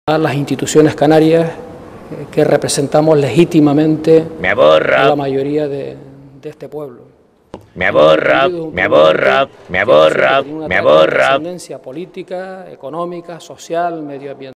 a las instituciones canarias que representamos legítimamente a la mayoría de este pueblo. Me aborra. Trascendencia política, económica, social, medioambiental.